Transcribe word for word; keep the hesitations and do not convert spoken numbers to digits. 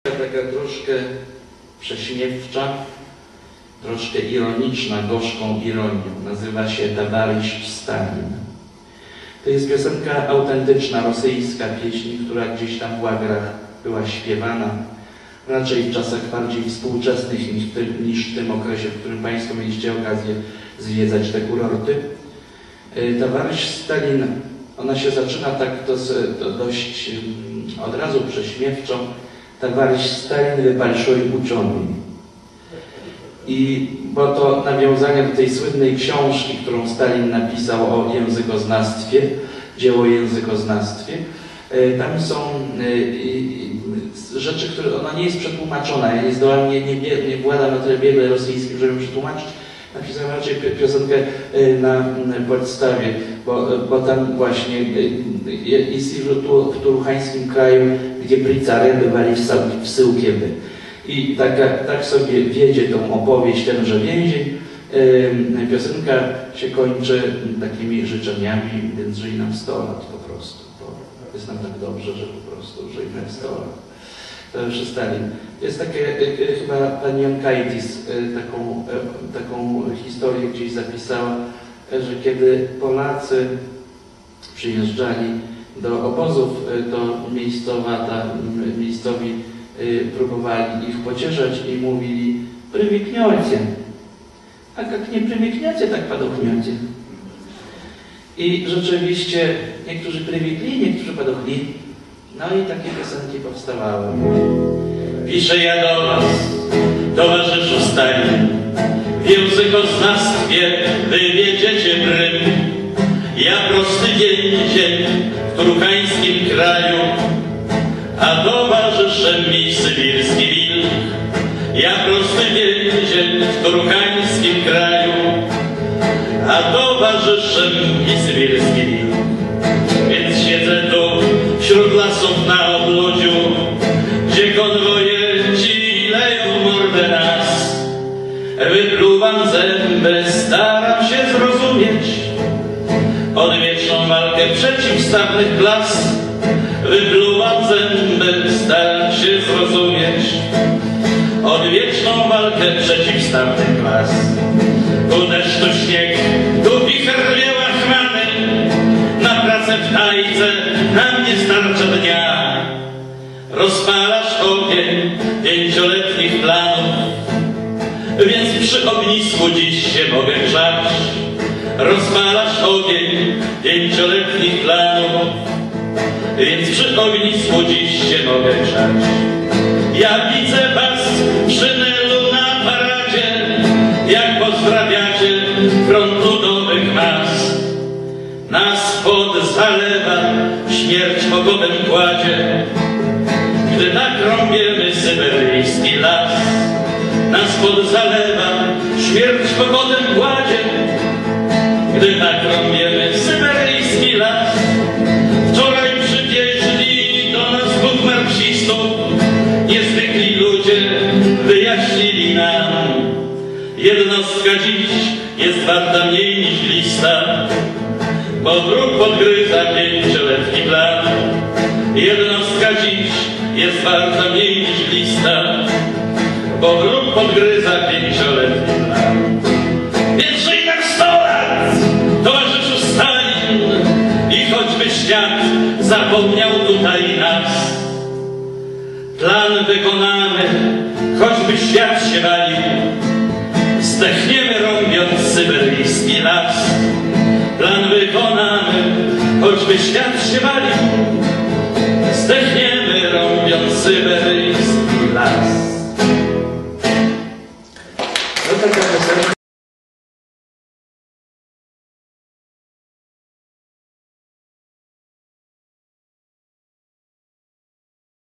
taka troszkę prześmiewcza, troszkę ironiczna, gorzką ironią. Nazywa się Towarzysz Stalin. To jest piosenka autentyczna, rosyjska pieśń, która gdzieś tam w łagrach była śpiewana, raczej w czasach bardziej współczesnych niż w tym, niż w tym okresie, w którym Państwo mieliście okazję zwiedzać te kurorty. Towarzysz Stalin, ona się zaczyna tak to, to dość od razu prześmiewczo. Towarzysz Stalin wybalszoj uczony. I bo to nawiązanie do tej słynnej książki, którą Stalin napisał o językoznawstwie, dzieło o językoznawstwie. Tam są rzeczy, które ona nie jest przetłumaczona. Ja nie zdołam, nie, nie, nie władam na tyle biegle rosyjskim, żeby przetłumaczyć. Napisałem raczej piosenkę na podstawie, bo, bo tam właśnie jest w turuchańskim kraju, gdzie prycary bywali w Syłkieby. I tak, tak sobie wiedzie tą opowieść, tenże więzień. Piosenka się kończy takimi życzeniami, więc żyj nam sto lat po prostu. Bo jest nam tak dobrze, że po prostu żyjmy sto lat. Towarzysz Stalin. Jest takie, chyba pani Jonkaitis taką, taką historię gdzieś zapisała, że kiedy Polacy przyjeżdżali do obozów, to miejscowa, ta, miejscowi próbowali ich pocieszać i mówili: prywikniecie, a jak nie prywikniecie, tak padochniecie. I rzeczywiście niektórzy prywikli, niektórzy padochli. No i takie piosenki powstawały. Piszę ja do was, towarzyszu Stalin, w językoznawstwie wy wiedziecie prym. Ja prosty więzień w turuchańskim kraju, a towarzyszem mi sybirski wilk. Ja prosty więzień w turuchańskim kraju, a towarzyszem mi sybirski wilk. Więc siedzę tu wśród lasów na odludziu, gdzie konwoje ci leją mordę nas. Wypluwam zęby, staram się zrozumieć odwieczną walkę przeciwstawnych klas. Wypluwam zęby, staram się zrozumieć odwieczną walkę przeciwstawnych klas. Tu deszcz, tu śnieg, tu wicher wie łachmany, na pracę w tajce nam nie starcza dnia. Rozpalasz ogień pięcioletnich planów, więc przy ognisku dziś się mogę grzać. Rozpalasz ogień pięcioletnich planów, więc przy ognisku dziś się mogę grzać. Ja widzę was przy Nelu na paradzie, jak pozdrawiacie frontu nowych mas. Nas pod zalewa śmierć pogodem kładzie, gdy tak rąbiemy syberyjski las. Nas pod zalewa śmierć pogodem kładzie, gdy tak rąbiemy syberyjski las. Wczoraj przywieźli do nas dwóch marksistów, niezwykli ludzie wyjaśnili nam. Jednostka dziś jest warta mniej niż lista, bo druk podgryza pięcioletni plan. Jednostka dziś jest warta mniej niż lista, bo druk podgryza pięcioletni plan. Więc żyj nam sto lat, towarzyszu Stalin, i choćby świat zapomniał tutaj nas, plan wykonamy, choćby świat się walił. Zdechniemy rąbiąc syberyjski las. Plan wykonamy, choćby świat się walił. Zdechniemy rąbiąc syberyjski las.